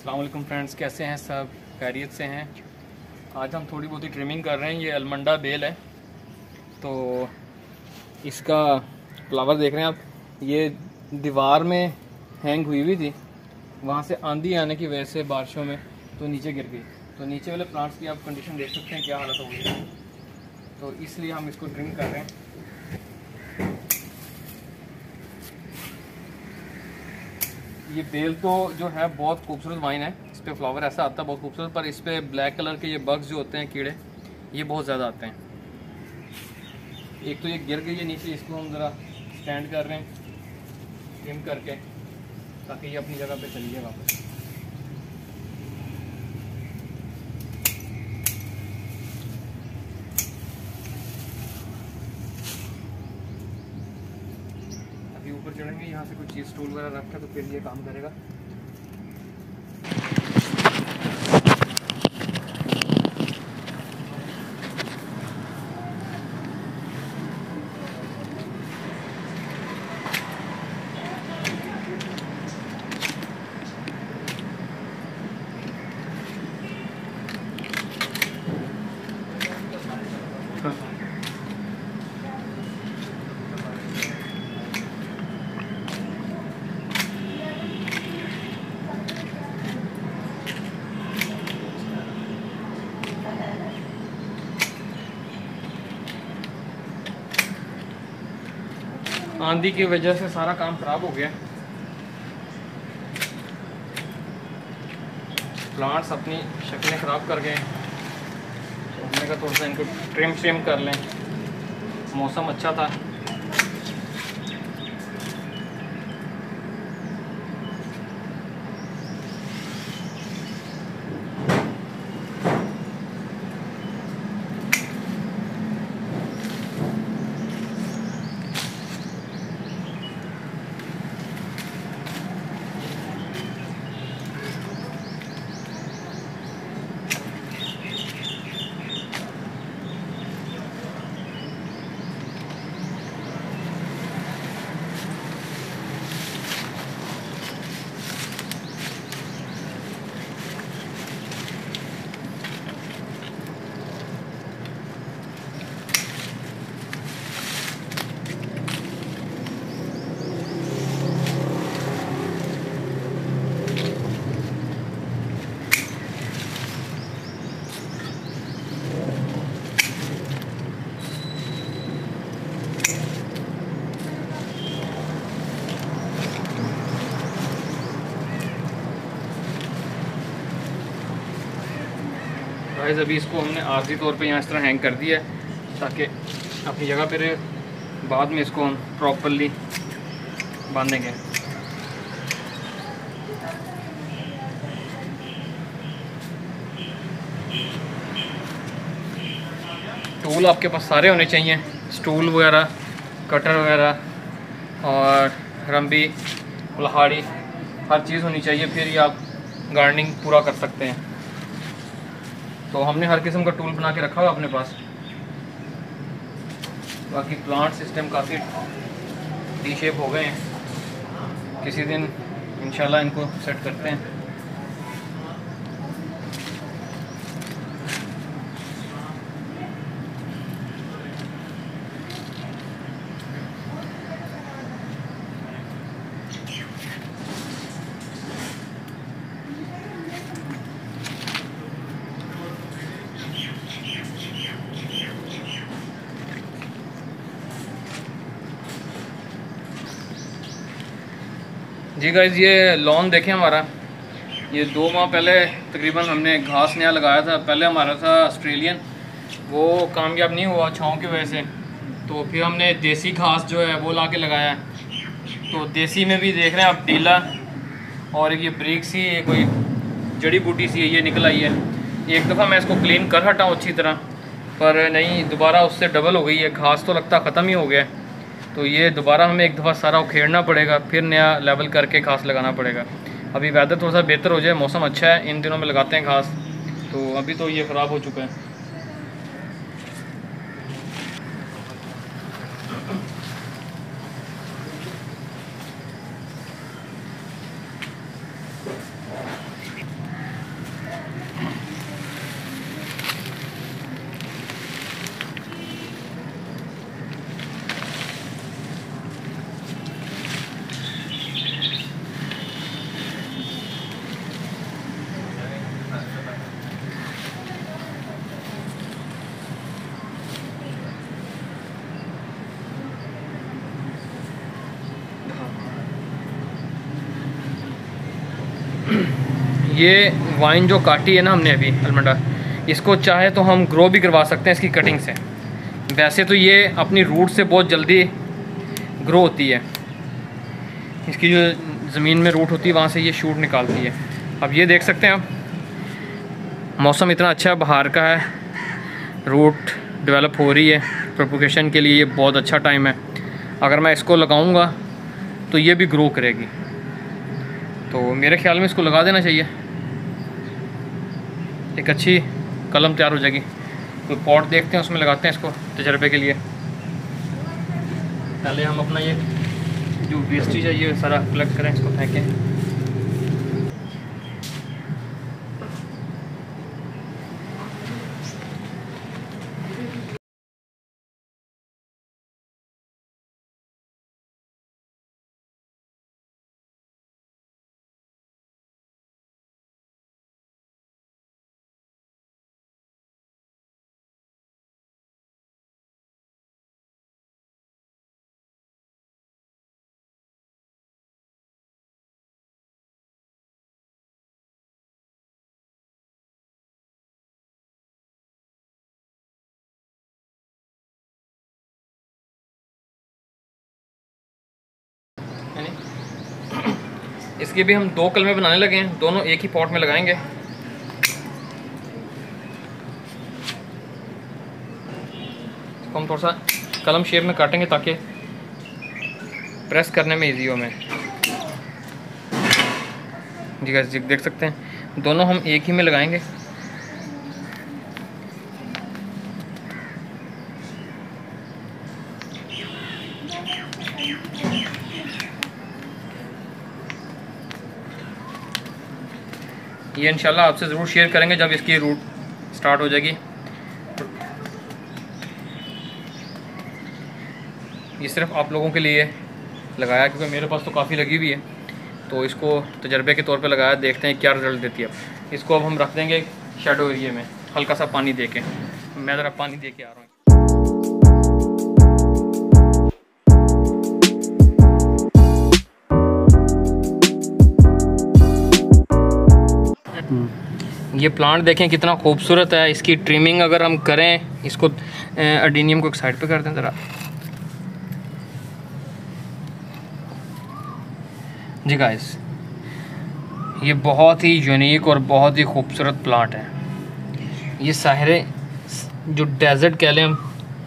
अस्सलाम वालेकुम फ्रेंड्स, कैसे हैं सब? खैरियत से हैं। आज हम थोड़ी बहुत ही ट्रिमिंग कर रहे हैं। ये अलमंडा बेल है, तो इसका फ्लावर देख रहे हैं आप। ये दीवार में हैंग हुई हुई थी, वहाँ से आंधी आने की वजह से बारिशों में तो नीचे गिर गई। तो नीचे वाले प्लांट्स की आप कंडीशन देख सकते हैं क्या हालत हो गई है। तो इसलिए हम इसको ट्रिम कर रहे हैं। ये बेल तो जो है बहुत खूबसूरत वाइन है। इस पर फ्लावर ऐसा आता है बहुत खूबसूरत, पर इस पर ब्लैक कलर के ये बग्स जो होते हैं, कीड़े, ये बहुत ज़्यादा आते हैं। एक तो ये गिर गई है नीचे, इसको हम ज़रा स्टैंड कर रहे हैं ट्रिम करके, ताकि ये अपनी जगह पे चली जाए वापस। अभी ऊपर चढ़ेंगे, यहाँ से कोई चीज़ स्टूल वगैरह रख के, तो फिर ये काम करेगा। आंधी की वजह से सारा काम खराब हो गया। प्लांट्स अपनी शक्लें ख़राब कर गए। तो हमने कहा थोड़ा सा इनको ट्रिम कर लें। मौसम अच्छा था, गाइस। अभी इसको हमने आर्जी तौर पे यहाँ इस तरह हैंग कर दिया है, ताकि अपनी जगह पे रहे। बाद में इसको हम प्रॉपरली बांधेंगे। टूल आपके पास सारे होने चाहिए, स्टूल वगैरह, कटर वगैरह और रंबी, कुल्हाड़ी, हर चीज़ होनी चाहिए, फिर ये आप गार्डनिंग पूरा कर सकते हैं। तो हमने हर किस्म का टूल बना के रखा हुआ अपने पास। बाकी प्लांट सिस्टम काफ़ी टी शेप हो गए हैं, किसी दिन इंशाल्लाह इनको सेट करते हैं। जी गाइस, ये लॉन देखें हमारा। ये 2 माह पहले तकरीबन हमने घास नया लगाया था। पहले हमारा था ऑस्ट्रेलियन, वो कामयाब नहीं हुआ छाँव की वजह से। तो फिर हमने देसी घास जो है वो ला के लगाया है। तो देसी में भी देख रहे हैं आप डीला और एक ये ब्रिक सी, ये कोई जड़ी बूटी सी है, ये निकल आई है। एक दफ़ा मैं इसको क्लीन कर हटा हूँ अच्छी तरह, पर नहीं, दोबारा उससे डबल हो गई है। घास तो लगता ख़त्म ही हो गया। तो ये दोबारा हमें एक दफ़ा सारा उखेड़ना पड़ेगा, फिर नया लेवल करके घास लगाना पड़ेगा। अभी वेदर थोड़ा सा बेहतर हो जाए, मौसम अच्छा है, इन दिनों में लगाते हैं घास। तो अभी तो ये ख़राब हो चुका है। ये वाइन जो काटी है ना हमने अभी अलमंडा, इसको चाहे तो हम ग्रो भी करवा सकते हैं इसकी कटिंग से। वैसे तो ये अपनी रूट से बहुत जल्दी ग्रो होती है, इसकी जो ज़मीन में रूट होती है वहाँ से ये शूट निकालती है। अब ये देख सकते हैं आप, मौसम इतना अच्छा है, बाहर का है, रूट डेवलप हो रही है, प्रोपोगेशन के लिए ये बहुत अच्छा टाइम है। अगर मैं इसको लगाऊंगा तो ये भी ग्रो करेगी, तो मेरे ख्याल में इसको लगा देना चाहिए, एक अच्छी कलम तैयार हो जाएगी। तो पॉट देखते हैं, उसमें लगाते हैं इसको तजर्बे के लिए। पहले हम अपना ये जो वेस्टेज है ये सारा कलेक्ट करें, इसको फेंकें। इसके भी हम 2 कलमे बनाने लगे हैं, दोनों एक ही पॉट में लगाएंगे। इसको हम थोड़ा सा कलम शेप में काटेंगे ताकि प्रेस करने में इजी हो हमें। जी गाइस देख सकते हैं, दोनों हम एक ही में लगाएंगे। ये इंशाल्लाह आपसे ज़रूर शेयर करेंगे जब इसकी रूट स्टार्ट हो जाएगी। ये सिर्फ आप लोगों के लिए लगाया क्योंकि मेरे पास तो काफ़ी लगी हुई है, तो इसको तजर्बे के तौर पे लगाया, देखते हैं क्या रिज़ल्ट देती है। इसको अब हम रख देंगे शेडो एरिया में, हल्का सा पानी दे के। मैं ज़रा पानी दे के आ रहा हूँ। ये प्लांट देखें कितना खूबसूरत है। इसकी ट्रिमिंग अगर हम करें, इसको अडीनियम को एक साइड पे कर दें ज़रा। जी गाइस, ये बहुत ही यूनिक और बहुत ही खूबसूरत प्लांट है। ये साहरे जो डेजर्ट कह लें हम,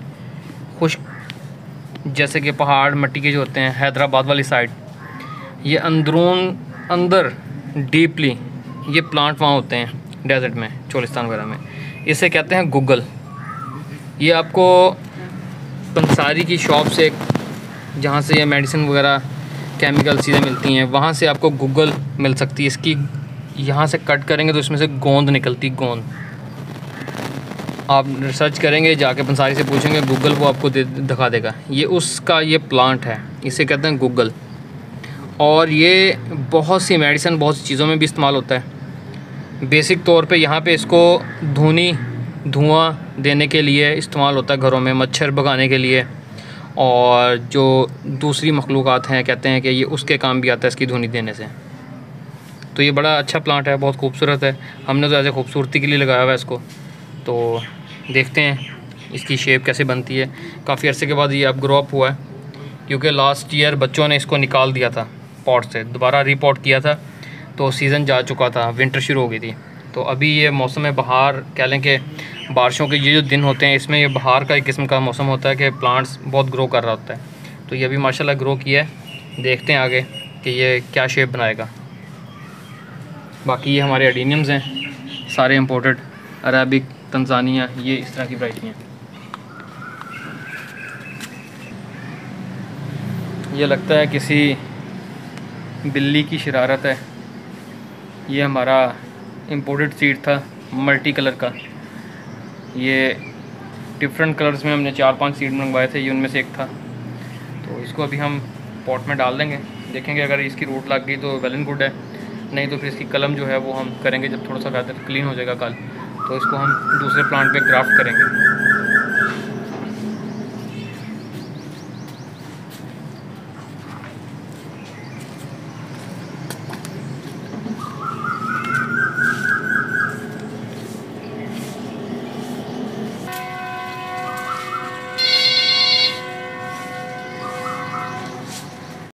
खुश्क जैसे कि पहाड़ मिट्टी के जो होते हैं हैदराबाद वाली साइड, ये अंदर डीपली ये प्लांट वहाँ होते हैं डेजर्ट में, चोलिस्तान वगैरह में। इसे कहते हैं गूगल। ये आपको पंसारी की शॉप से, जहाँ से ये मेडिसिन वगैरह केमिकल चीज़ें मिलती हैं, वहाँ से आपको गूगल मिल सकती है। इसकी यहाँ से कट करेंगे तो इसमें से गोंद निकलती, गोंद। आप रिसर्च करेंगे, जाके पंसारी से पूछेंगे, गूगल वो आपको दिखा देगा। ये उसका ये प्लांट है, इसे कहते हैं गूगल। और ये बहुत सी मेडिसिन, बहुत सी चीज़ों में भी इस्तेमाल होता है। बेसिक तौर पे यहाँ पे इसको धुआं देने के लिए इस्तेमाल होता है घरों में, मच्छर भगाने के लिए, और जो दूसरी मखलूक़ात हैं कहते हैं कि ये उसके काम भी आता है इसकी धुनी देने से। तो ये बड़ा अच्छा प्लांट है, बहुत खूबसूरत है। हमने तो ऐसे खूबसूरती के लिए लगाया हुआ है इसको। तो देखते हैं इसकी शेप कैसे बनती है। काफ़ी अरसे के बाद ये अब ग्रो अप हुआ है, क्योंकि लास्ट ईयर बच्चों ने इसको निकाल दिया था पॉट से, दोबारा रीपॉट किया था, तो सीज़न जा चुका था, विंटर शुरू हो गई थी। तो अभी ये मौसम है बहार, कह लें कि बारिशों के ये जो दिन होते हैं, इसमें ये बहार का एक किस्म का मौसम होता है कि प्लांट्स बहुत ग्रो कर रहा होता है। तो ये अभी माशाल्लाह ग्रो किया है। देखते हैं आगे कि ये क्या शेप बनाएगा। बाकी ये हमारे एडीनियम्स हैं, सारे इंपोर्टेड, अरेबिक, तंजानिया, ये इस तरह की वैरायटी हैं। ये लगता है किसी बिल्ली की शरारत है। ये हमारा इंपोर्टेड सीड था, मल्टी कलर का। ये डिफरेंट कलर्स में हमने 4-5 सीड मंगवाए थे, ये उनमें से एक था। तो इसको अभी हम पॉट में डाल देंगे, देखेंगे अगर इसकी रूट लग गई तो वेल एंड गुड है, नहीं तो फिर इसकी कलम जो है वो हम करेंगे जब थोड़ा सा वेदर क्लीन हो जाएगा कल, तो इसको हम दूसरे प्लांट पे ग्राफ्ट करेंगे।